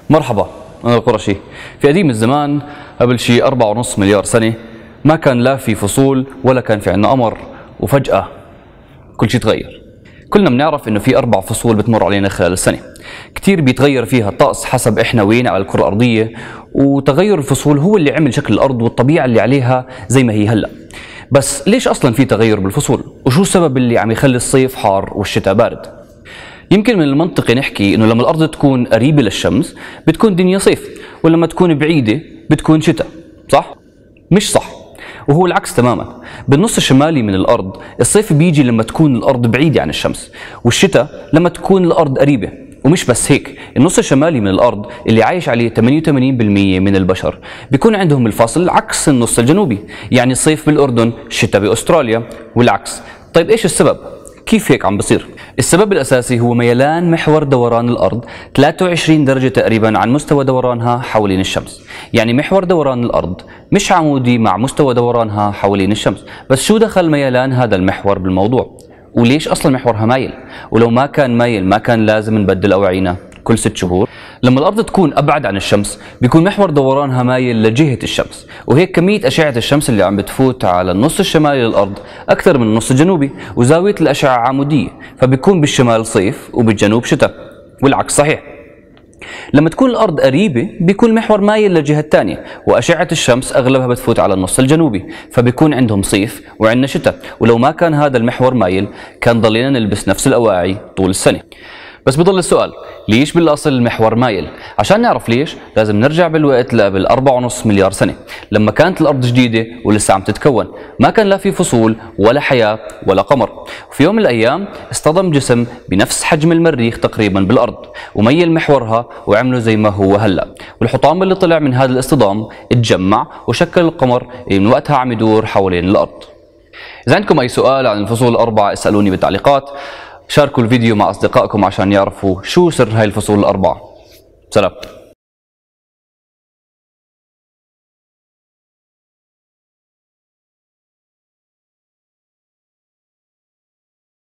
مرحبا، أنا القرشي. في قديم الزمان قبل شي 4.5 مليار سنة ما كان لا في فصول ولا كان في عنا قمر، وفجأة كل شي تغير. كلنا بنعرف إنه في 4 فصول بتمر علينا خلال السنة، كتير بيتغير فيها الطقس حسب إحنا وين على الكرة الأرضية، وتغير الفصول هو اللي عمل شكل الأرض والطبيعة اللي عليها زي ما هي هلأ. بس ليش أصلا في تغير بالفصول؟ وشو السبب اللي عم يخلي الصيف حار والشتاء بارد؟ يمكن من المنطقي نحكي إنه لما الأرض تكون قريبة للشمس بتكون دنيا صيف، ولما تكون بعيدة بتكون شتاء، صح؟ مش صح، وهو العكس تماما. بالنص الشمالي من الأرض الصيف بيجي لما تكون الأرض بعيدة عن الشمس، والشتاء لما تكون الأرض قريبة. ومش بس هيك، النص الشمالي من الأرض اللي عايش عليه 88% من البشر بيكون عندهم الفصل عكس النص الجنوبي، يعني الصيف بالأردن، الشتاء بأستراليا والعكس. طيب إيش السبب؟ كيف هيك عم بصير؟ السبب الأساسي هو ميلان محور دوران الأرض 23 درجة تقريبا عن مستوى دورانها حوالين الشمس. يعني محور دوران الأرض مش عمودي مع مستوى دورانها حوالين الشمس. بس شو دخل ميلان هذا المحور بالموضوع؟ وليش أصلا محورها مايل؟ ولو ما كان مايل ما كان لازم نبدل أوعينا كل 6 شهور؟ لما الأرض تكون أبعد عن الشمس بيكون محور دورانها مايل لجهة الشمس، وهيك كمية أشعة الشمس اللي عم بتفوت على النص الشمالي للأرض أكثر من النص الجنوبي، وزاوية الأشعة عمودية، فبيكون بالشمال صيف وبالجنوب شتاء، والعكس صحيح. لما تكون الأرض قريبة بيكون المحور مايل للجهة الثانية، وأشعة الشمس أغلبها بتفوت على النص الجنوبي، فبيكون عندهم صيف وعندنا شتاء. ولو ما كان هذا المحور مايل كان ضلينا نلبس نفس الأواعي طول السنة. بس بضل السؤال، ليش بالأصل المحور مايل؟ عشان نعرف ليش لازم نرجع بالوقت لقبل 4.5 مليار سنة، لما كانت الأرض جديدة ولسه عم تتكون، ما كان لا في فصول ولا حياة ولا قمر. وفي يوم من الأيام اصطدم جسم بنفس حجم المريخ تقريبا بالأرض، وميل محورها وعمله زي ما هو هلأ. والحطام اللي طلع من هذا الاصطدام اتجمع وشكل القمر اللي من وقتها عم يدور حوالين الأرض. إذا عندكم أي سؤال عن الفصول ال4 اسألوني بالتعليقات. شاركوا الفيديو مع أصدقائكم عشان يعرفوا شو سر هاي الفصول ال4. سلام.